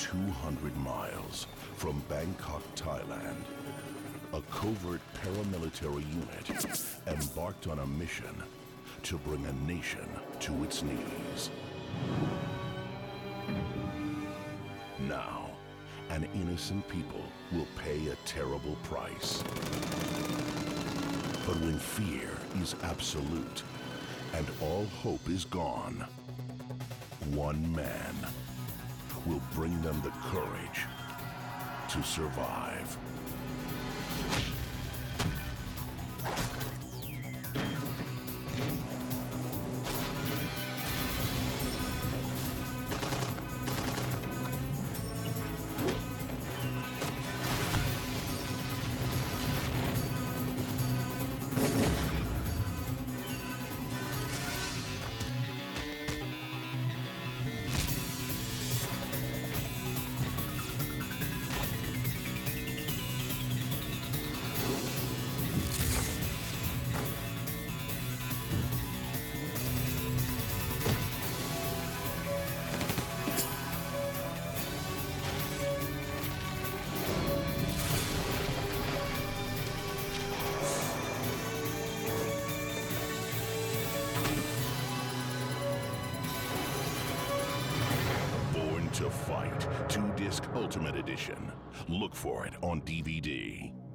200 miles from Bangkok, Thailand, a covert paramilitary unit embarked on a mission to bring a nation to its knees. Now, an innocent people will pay a terrible price. But when fear is absolute and all hope is gone, one man will bring them the courage to survive. To Fight 2-disc Ultimate Edition. Look for it on DVD.